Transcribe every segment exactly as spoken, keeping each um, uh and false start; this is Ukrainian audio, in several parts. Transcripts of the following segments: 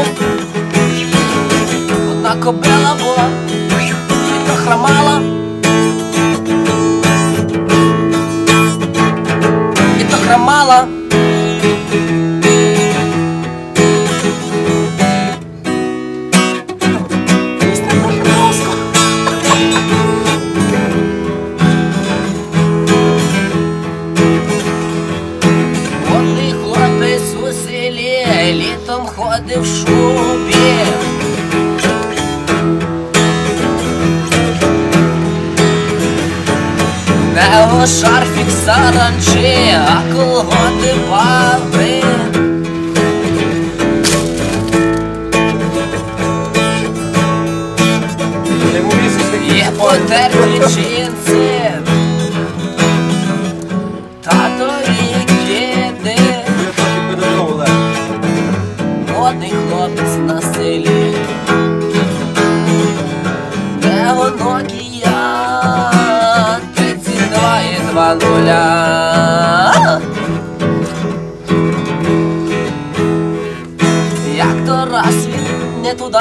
Одна кобила була і прохромала, і прохромала. Літом ходив в шубі, не шарфік саранчі, а колготи баби. Є потерті джинси, татові кіди. Модний хлопець на селі, де Нокія тридцять два і два нуля. Як то раз він не туди,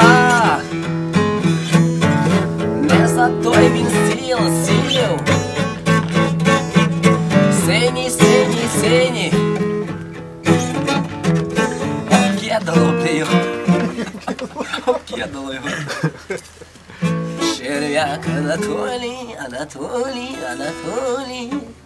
не за той він стіл сів. Синій, синій, синій, об'єднало б його, об'єднало його. Черв'як Анатолій, Анатолій, Анатолій.